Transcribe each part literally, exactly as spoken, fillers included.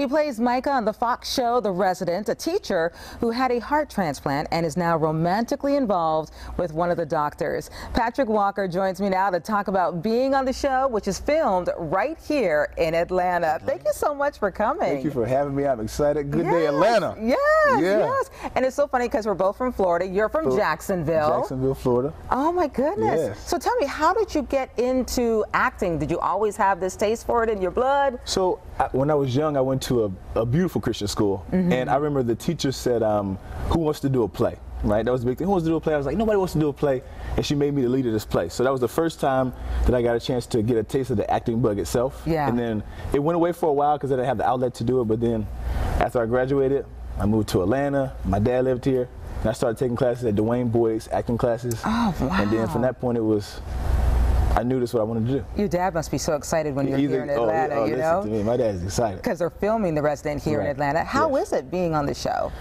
He plays Micah on the Fox show The Resident, a teacher who had a heart transplant and is now romantically involved with one of the doctors. Patrick Walker joins me now to talk about being on the show, which is filmed right here in Atlanta. Thank you so much for coming. Thank you for having me. I'm excited. Good yes, day, Atlanta. Yes, yeah. yes. And it's so funny because we're both from Florida. You're from Florida. Jacksonville. Jacksonville, Florida. Oh my goodness. Yes. So tell me, how did you get into acting? Did you always have this taste for it in your blood? So I, when I was young, I went to a, a beautiful Christian school, mm-hmm. and I remember the teacher said, um, who wants to do a play? Right, that was the big thing. Who wants to do a play? I was like, nobody wants to do a play, and she made me the lead of this play. So that was the first time that I got a chance to get a taste of the acting bug itself. Yeah. And then it went away for a while because I didn't have the outlet to do it. But then after I graduated, I moved to Atlanta. My dad lived here, and I started taking classes at Dwayne Boyd's acting classes. Oh, wow. And then from that point, it was, I knew this is what I wanted to do. Your dad must be so excited when you're Either, here in Atlanta, oh, oh, you listen know? To me. My dad is excited. Because they're filming The Resident here right. in Atlanta. How yes. is it being on the show?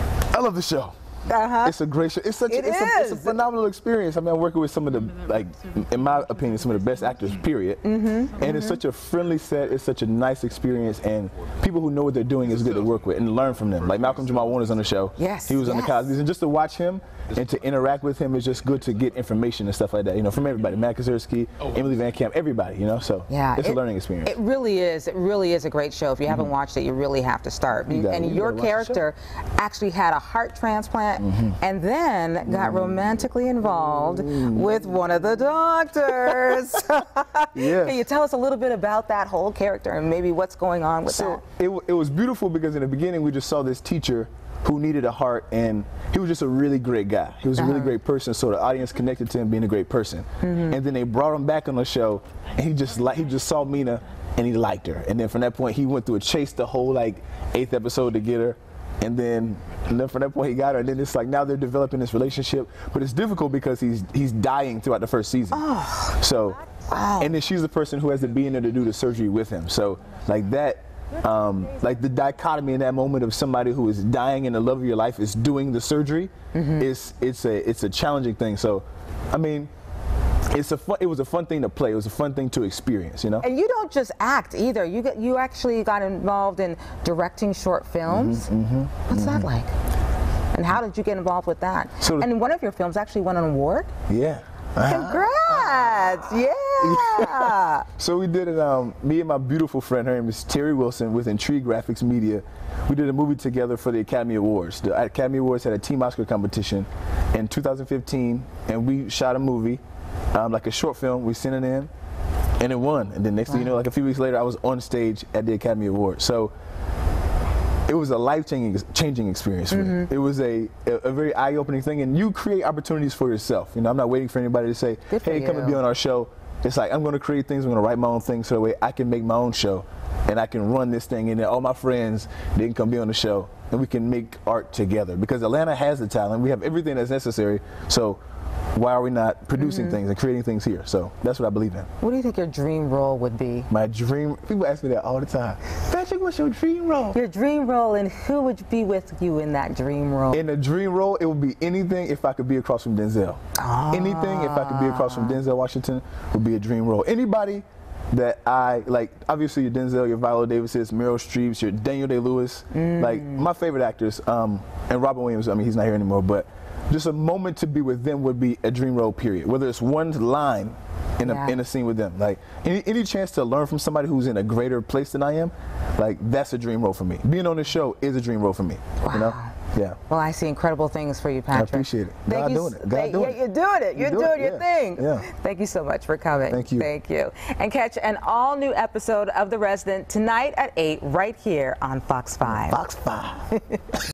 I love the show. Uh-huh. It's a great show. It's such it a, it's, a, it's a phenomenal experience. I mean, I'm working with some of the, like, in my opinion, some of the best actors, period. Mm-hmm. And mm-hmm. it's such a friendly set. It's such a nice experience. And people who know what they're doing is good to work with and learn from them. Like Malcolm Jamal Warner's on the show. Yes. He was yes. on the Cosby's. And just to watch him and to interact with him is just good to get information and stuff like that, you know, from everybody. Matt Kaczynski, Emily Van Camp, everybody, you know, so yeah, it's it, a learning experience. It really is. It really is a great show. If you haven't mm-hmm. watched it, you really have to start. You and your character actually had a heart transplant mm-hmm. and then got mm-hmm. romantically involved mm-hmm. with one of the doctors. Yes. Can you tell us a little bit about that whole character and maybe what's going on with so that? It, it was beautiful because in the beginning we just saw this teacher who needed a heart, and he was just a really great guy. He was a uh-huh. really great person, so the audience connected to him being a great person. Mm-hmm. And then they brought him back on the show, and he just like he just saw Mina, and he liked her. And then from that point, he went through a chase the whole like eighth episode to get her. And then, and then from that point, he got her. And then it's like now they're developing this relationship, but it's difficult because he's he's dying throughout the first season. Oh. So, wow. And then she's the person who has to be in there to do the surgery with him. So like that. Um, like the dichotomy in that moment of somebody who is dying and the love of your life is doing the surgery, mm-hmm. is it's a it's a challenging thing. So, I mean, it's a fun, it was a fun thing to play. It was a fun thing to experience, you know. And you don't just act either. You get you actually got involved in directing short films. Mm-hmm, mm-hmm, What's mm-hmm. that like? And how did you get involved with that? So, and one of your films actually won an award. Yeah. Congrats! Yeah. yeah. So we did it. Um, me and my beautiful friend, her name is Terry Wilson, with Intrigue Graphics Media. We did a movie together for the Academy Awards. The Academy Awards had a Team Oscar competition in two thousand fifteen, and we shot a movie, um, like a short film. We sent it in, and it won. And then next wow. thing you know, like a few weeks later, I was on stage at the Academy Awards. So it was a life-changing changing experience for mm-hmm. me. It was a, a, a very eye-opening thing, and you create opportunities for yourself. You know, I'm not waiting for anybody to say, hey, come and be on our show. It's like, I'm going to create things, I'm going to write my own things so that way I can make my own show, and I can run this thing, and then all my friends, they can come be on the show, and we can make art together. Because Atlanta has the talent, we have everything that's necessary, so why are we not producing mm-hmm. things and creating things here? So that's what I believe in. What do you think your dream role would be? My dream, people ask me that all the time. Patrick, what's your dream role? Your dream role, and who would be with you in that dream role? In a dream role, it would be anything if I could be across from Denzel. Ah. Anything if I could be across from Denzel Washington would be a dream role. Anybody that I, like, obviously your Denzel, your Viola Davises, Meryl Streeps, your Daniel Day-Lewis, mm. like my favorite actors, um, and Robin Williams, I mean, he's not here anymore, but just a moment to be with them would be a dream role, period. Whether it's one line in a, yeah. in a scene with them. Like, any, any chance to learn from somebody who's in a greater place than I am, like, that's a dream role for me. Being on this show is a dream role for me, wow. you know? Yeah. Well, I see incredible things for you, Patrick. I appreciate it. Thank God you, doing it. God thank, doing yeah, it. You're doing it. You're, you're doing, doing your yeah. thing. Yeah. Thank you so much for coming. Thank you. Thank you. And catch an all-new episode of The Resident tonight at eight right here on Fox five. Fox five.